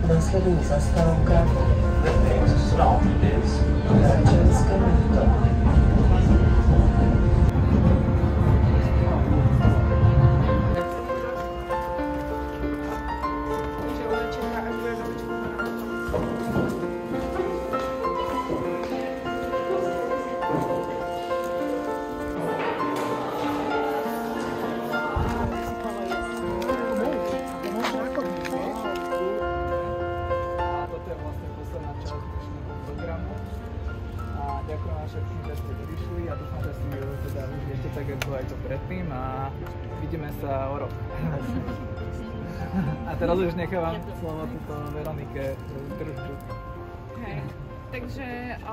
Následují zastávka Hradčanské město. Ďakujem vám všetkým, že ste prišli a dúfam, že si teda užijete tak, ako aj to predtým a vidíme sa o rok. A teraz už nechávam slovo túto Veronike Držbu. Okay. Takže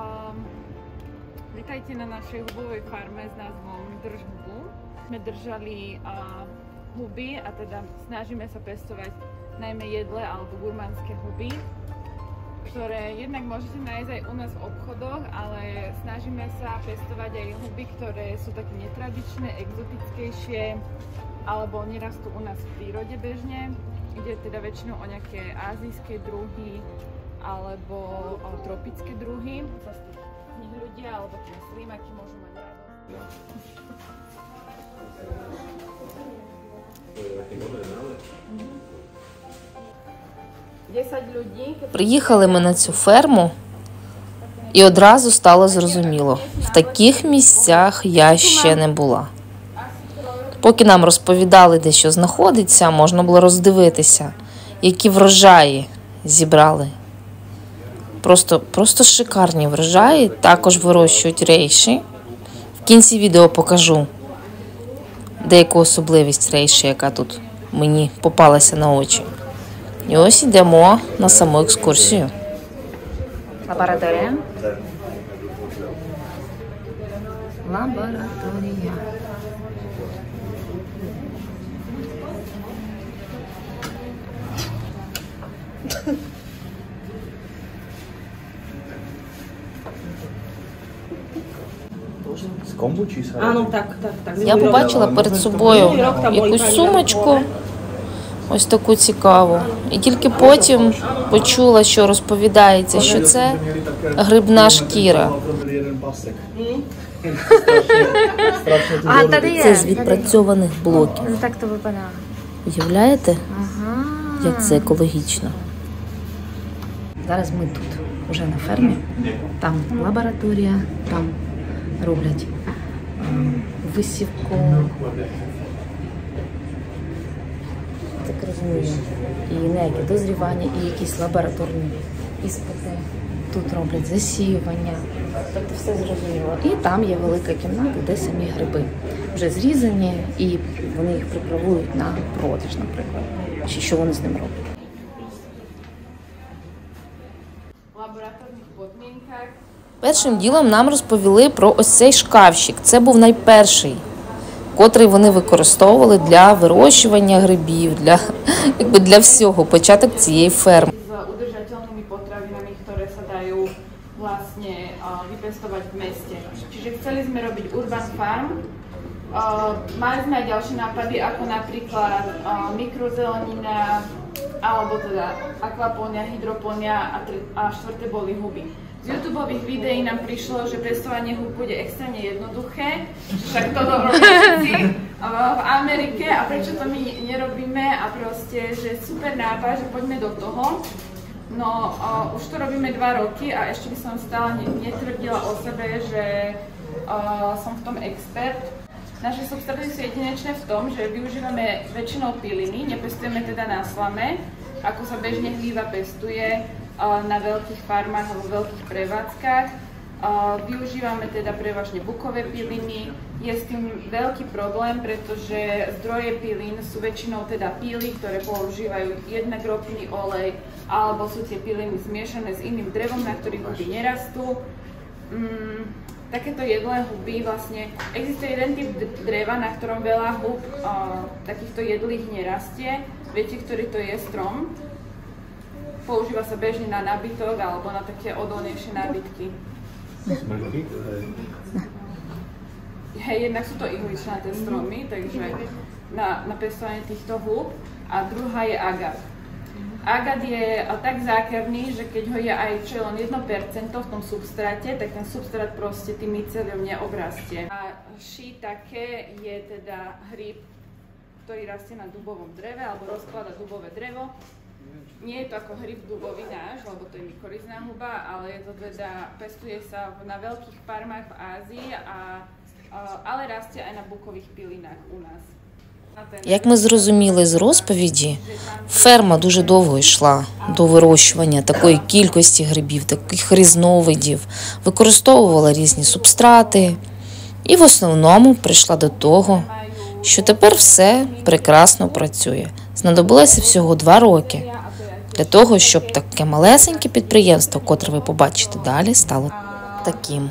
vítajte na našej hubovej farme s názvom Držbu. Sme držali huby a teda snažíme sa pestovať najmä jedle alebo gurmánske huby, ktoré jednak môžete nájsť aj u nás v obchodoch, ale snažíme sa pestovať aj huby, ktoré sú také netradičné, exotickejšie, alebo nerastú u nás v prírode bežne. Ide teda väčšinou o nejaké ázijské druhy alebo o tropické druhy. Sa z nich ľudia alebo tie slimáky môžu mať radosť. Приїхали ми на цю ферму, і одразу стало зрозуміло, в таких місцях я ще не була. Поки нам розповідали, де що знаходиться, можна було роздивитися, які врожаї зібрали. Просто шикарні врожаї, також вирощують рейші. В кінці відео покажу деяку особливість рейші, яка тут мені попалася на очі. І ось йдемо на саму екскурсію. Лабораторія. Лабораторія. З комбучі? Так. Я побачила перед собою якусь сумочку, ось таку цікаву. І тільки потім почула, що розповідається, що це грибна шкіра. Це з відпрацьованих блоків. Так то випадає. Уявляєте, як це екологічно? Зараз ми тут, уже на фермі. Там лабораторія, там роблять висівку. Так розумію. І ніякі дозрівання, і якісь лабораторні іспити. Тут роблять засіювання. Тобто все зрозуміло. І там є велика кімната, де самі гриби вже зрізані, і вони їх приправують на продаж, наприклад. Чи що вони з ним роблять. Першим ділом нам розповіли про ось цей шкафчик. Це був найперший, котрий вони використовували для вирощування грибів, для всього, початок цієї ферми. С удržateľnými potravinami, ktoré sa dajú vlastne vypestovať v meste. Čiže chceli sme robiť urban farm. Mali sme aj ďalšie nápady, ako napríklad mikrozelenina, alebo teda akvapónia, hydropónia a štvrté boli huby. Z YouTubeových videí nám prišlo, že pestovanie húb bude extrémne jednoduché, však toto robíme všetci v Amerike a prečo to my nerobíme a proste, že super nápad, že poďme do toho. No už to robíme 2 roky a ešte by som stále netvrdila o sebe, že som v tom expert. Naše substraty sú jedinečné v tom, že využívame väčšinou piliny, nepestujeme teda na slame, ako sa bežne hlíva pestuje na veľkých farmách alebo veľkých prevádzkach. Využívame teda prevažne bukové piliny. Je s tým veľký problém, pretože zdroje pilín sú väčšinou teda píly, ktoré používajú jednak ropný olej, alebo sú tie piliny zmiešané s iným drevom, na ktorých huby nerastú. Takéto jedlé huby vlastne, existuje jeden typ dreva, na ktorom veľa hub takýchto jedlých nerastie. Viete, ktorý to je strom? Používa sa bežne na nábytok alebo na také odolnejšie nábytky. Smrky? Hej, jednak sú to ihličnaté stromy, takže na pestovanie týchto húb. A druhá je agave. Agát je tak zákerný, že keď ho je aj čo je len 1% v tom substráte, tak ten substrát proste tým myceliom neobrastie. A shiitake je teda hríb, ktorý rastie na dubovom dreve alebo rozklada dubové drevo. Nie je to ako hríb dubový náš, lebo to je mykorizná huba, ale je to teda, pestuje sa na veľkých farmách v Ázii, ale rastie aj na bukových pilinách u nás. Як ми зрозуміли з розповіді, ферма дуже довго йшла до вирощування такої кількості грибів, таких різновидів, використовувала різні субстрати і в основному прийшла до того, що тепер все прекрасно працює. Знадобилося всього 2 роки для того, щоб таке малесеньке підприємство, котре ви побачите далі, стало таким.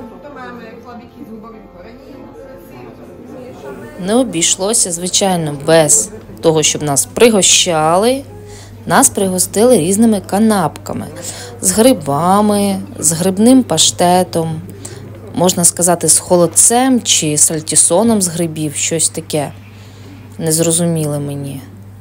Не обійшлося, звичайно, без того, щоб нас пригощали. Нас пригостили різними канапками. З грибами, з грибним паштетом, можна сказати, з холодцем чи сальтісоном з грибів, щось таке незрозуміле мені.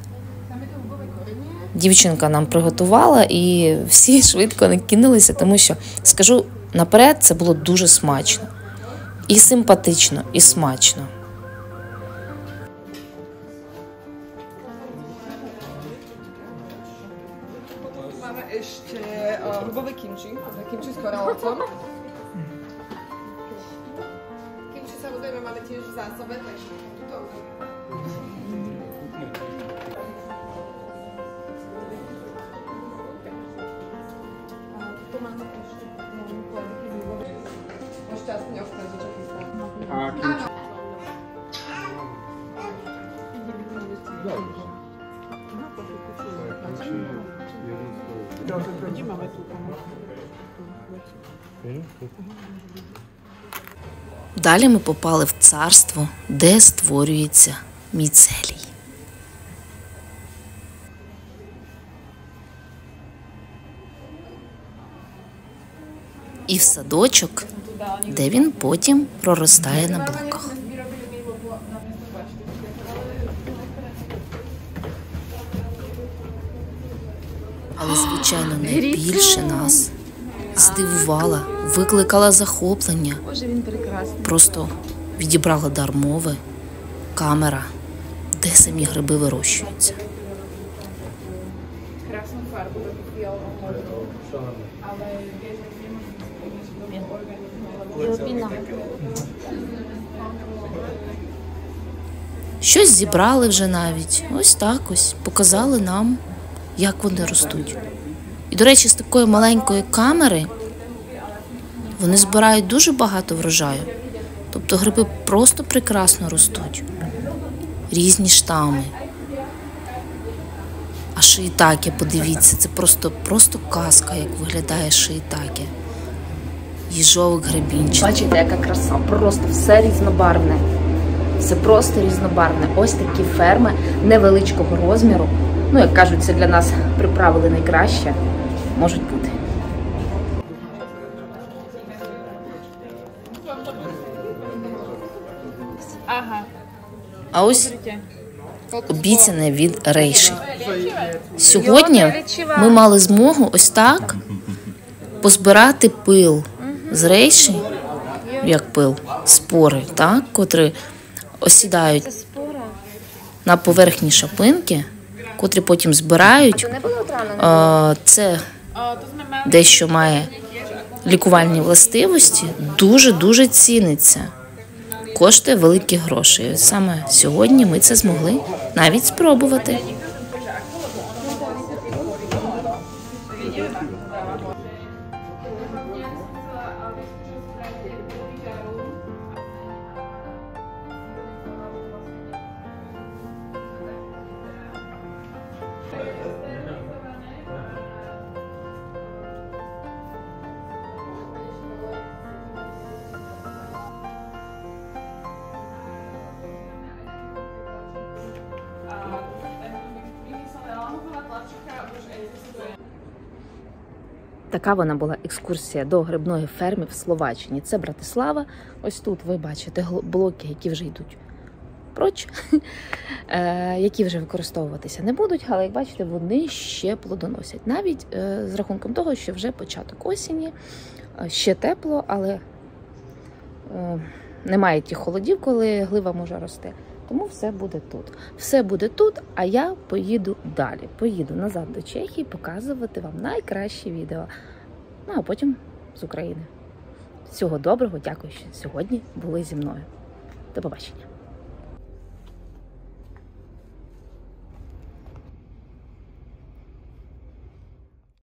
Дівчинка нам приготувала і всі швидко накинулися, тому що, скажу наперед, це було дуже смачно. І симпатично, і смачно. Máme ešte hrubové kimči, kimči s korelovcom. Kimči samozrejme máme tiež v zásobe, takže tuto. Tu máme ešte chlebíky z hrubové. Môžete aspoň ochutnať, čo chystám. A kimči. Далі ми попали в царство, де створюється міцелій. І в садочок, де він потім проростає на блоках. Але, звичайно, найбільше нас здивувала, викликала захоплення. Просто відібрала дар мови, камера, де самі гриби вирощуються. Krásnu farbu, takú fialovú modrú, ale vieš, že nemôžem Щось зібрали вже навіть. Ось так ось. Показали нам, як вони ростуть. І, до речі, з такої маленької камери вони збирають дуже багато врожаю. Тобто гриби просто прекрасно ростуть. Різні штами. А шиїтаке, подивіться, це просто казка, як виглядає шиїтаке. Їжовик грибінчик. Бачите, яка краса, просто все різнобарвне. Все просто різнобарвне. Ось такі ферми невеличкого розміру. Ну, як кажуть, це для нас приправили найкраще. Можуть бути. Ага. А ось обіцяне від рейші. Сьогодні ми мали змогу ось так позбирати пил з рейші, як пил, спори, так, котрі осідають на поверхні шапинки, котрі потім збирають. Це дещо має лікувальні властивості, дуже-дуже ціниться. Коштує великі гроші. Саме сьогодні ми це змогли навіть спробувати. Така вона була екскурсія до грибної ферми в Словаччині. Це Братислава. Ось тут ви бачите блоки, які вже йдуть напроч, які вже використовуватися не будуть, але, як бачите, вони ще плодоносять. Навіть з рахунком того, що вже початок осені, ще тепло, але немає тих холодів, коли глива може рости. Тому все буде тут. Все буде тут, а я поїду далі. Поїду назад до Чехії показувати вам найкращі відео. Ну, а потім з України. Всього доброго, дякую, що сьогодні були зі мною. До побачення.